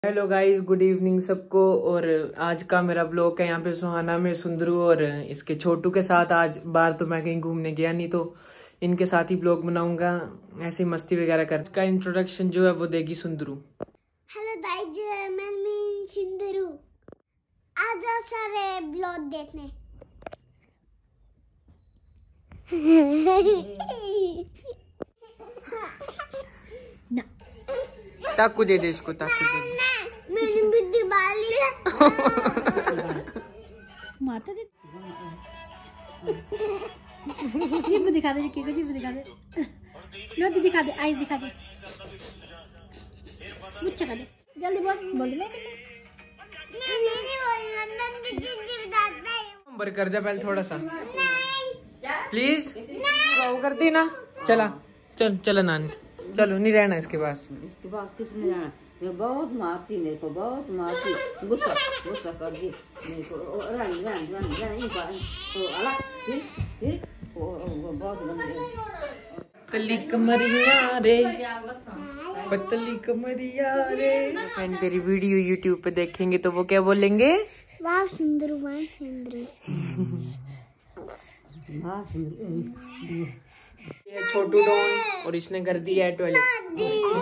Hello guys, good evening सबको। और आज का मेरा ब्लॉग है यहाँ पे सुहाना में सुंदरू और इसके छोटू के साथ। आज बाहर तो मैं कहीं घूमने गया नहीं, तो इनके साथ ही ब्लॉग बनाऊंगा। ऐसी मस्ती वगैरह कर का इंट्रोडक्शन जो है वो देगी सुंदरू। हेलो गाइस, मैं सुंदरू। आज आओ सारे ब्लॉग देखने। ना ताकू दे दे इसको, ताकू दे दे। मैंने बुद्धि बाली माता दे। जीभ दिखा दे, जीभ दिखा दे, नोट दिखा दे, आईज दिखा दे, मुझे दे, जल्दी बोल दे। मैं नहीं बोलना, नंदी जीभ दादा है। नंबर कर जा पहले थोड़ा सा प्लीज। वो करती ना, चला नानी, चलो नहीं रहना इसके पास। किस नहीं रहना, ये बहुत मारती मेरे को, बहुत मारती, गुस्सा कर दी मेरे को। रानी तो अलग फिर वो बहुत गंदे। पतली कमरिया रे, पतली कमरिया रे। फ्रेंड तेरी वीडियो यूट्यूब पे देखेंगे तो वो क्या बोलेंगे? वाह सुंदरू, वाह सुंदरू। ये छोटू डॉन और इसने कर दिया है टॉयलेट।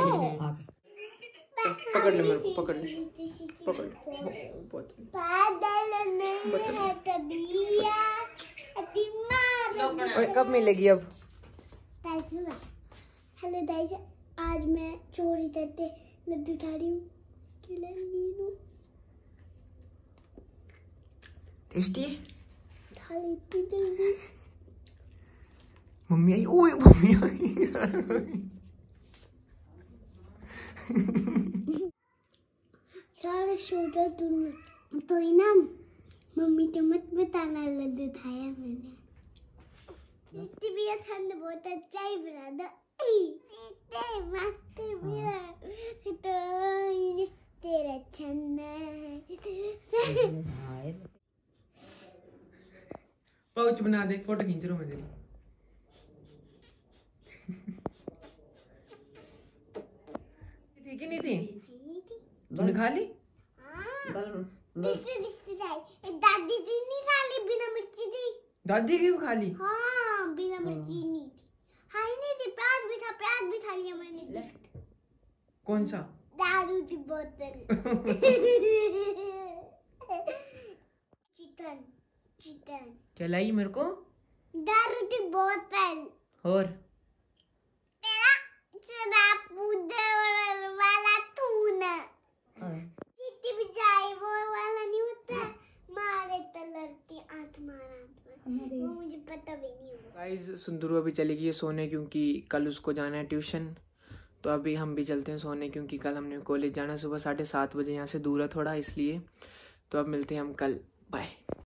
पकड़ ले मेरे को, पकड़ ले। कब मिलेगी अब? हेलो गाइस, आज मैं चोरी करते लड्डू खा रही हूँ। टेस्टी खा लेती जल्दी। मम्मी आई, ओए मम्मी आई। सारे सोचा तुम तो ना, मम्मी तो मत बताना लड्डू खाया मैंने। इतनी भी ठंड बहुत अच्छा ही बना दो। तेरा छन्ना पाउच बना दे, फोटो खींच रहा हूँ मैं तेरी। ठीक ही नहीं थी, तूने खा ली? दादी दी नहीं खा ली, बिना मिर्ची दी। दादी की भी खा ली? हाँ, बिना मिर्ची नहीं थी। हाँ ही नहीं थी, प्याज भी खा लिया मैंने। कौन सा? दारू की बोतल। चिकन क्या लाई मेरे को? दारू की बोतल। और तेरा शराब पूजा वाला तू ना, जितनी भी जाए वो वाला नहीं होता। मारे तो लड़ती आंख मारा, वो मुझे पता भी नहीं होगा। गाइस, सुंदरू अभी चली गई है सोने, क्योंकि कल उसको जाना है ट्यूशन। तो अभी हम भी चलते हैं सोने, क्योंकि कल हमने कॉलेज जाना है सुबह 7:30 बजे। यहाँ से दूर है थोड़ा, इसलिए। तो अब मिलते हैं हम कल, बाय।